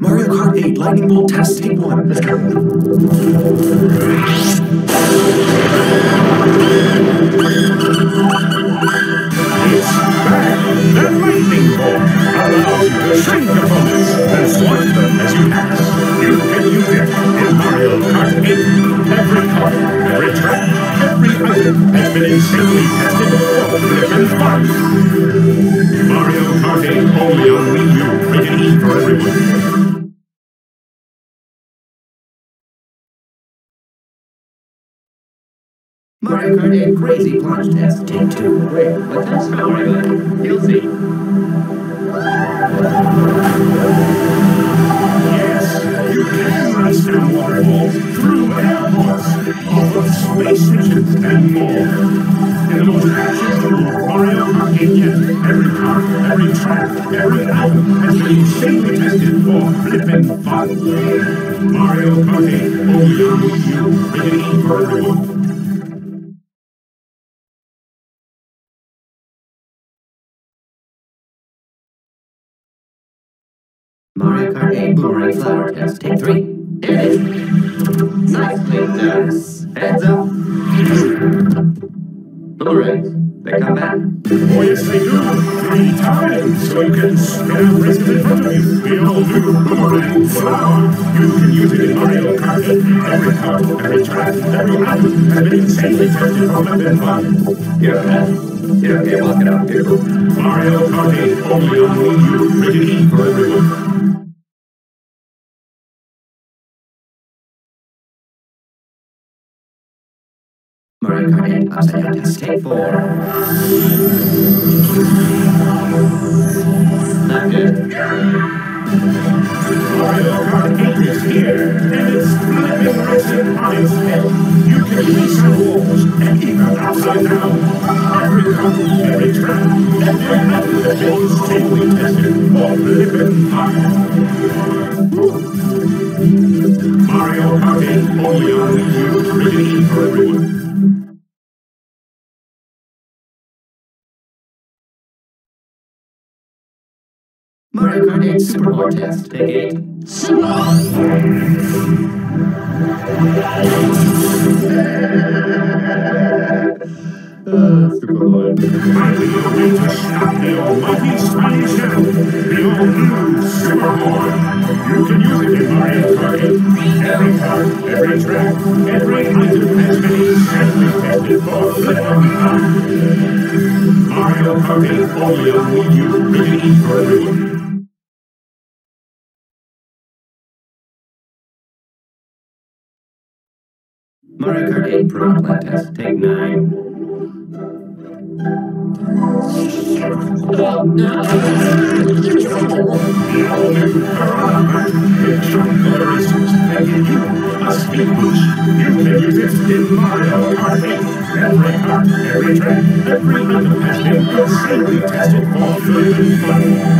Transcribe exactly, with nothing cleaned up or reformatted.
Mario Kart eight Lightning Bolt Test Take one. Let's go. It's back! The Lightning Bolt allows you to shrink opponents and squash them as you pass. You can use it in Mario Kart eight. Every car, every track, every item has been insanely tested for grip and fun. Mario Kart eight only on Wii U, rated E for everyone. Mario Kart eight Crazy Plunge Test, Take two. Wait, what test? Don't worry about it. You'll see. Yes, you can race down waterfalls, through airports, off of space stations, and more. In the most action-filled Mario Kart game yet, every car, every track, every item has been insanely tested for flippin' fun. Mario Kart eight, only on Wii U, rated E for everyone. Mario Kart eight Boomerang Flower Test, Take three. Here it is. Nicely done. Heads up. Boomerangs, they come back. Oh yes they do, three times, so you can spin out races in front of you. The all-new Boomerang Flower. You can use it in Mario Kart eight. Every car, every track, every item has been insanely tested for flippin' fun. You're bad. You don't get walking out here. Mario Kart eight, only on Wii U, rated E for everyone. Mario Kart eight Upside Down Test, Take four. Not good. Mario Kart eight is here, and it's flipping racing on its head. You can race on walls and even upside down. Every car, every track, every item has been insanely tested for flippin' fun. Mario Kart eight, only on Wii U, rated E for everyone. Mario Kart eight Super Bowl Test, Take eight. Uh, Super Bowl. Finally, you're ready to stop the almighty Spanish Devil, the all-new Super Bowl. You can use it in Mario Kart eight. Every car, every track, every item has been insanely tested for flippin' fun. Mario Kart eight, only on Wii U, rated E for everyone. Mario Kart eight Pro Plant Test, Take nine. The all-new Piranha Kart, it chocolate racers and give you a speed boost. You can use it in Mario Kart eight. Every car, every track, every item has been insanely tested for flippin' fun.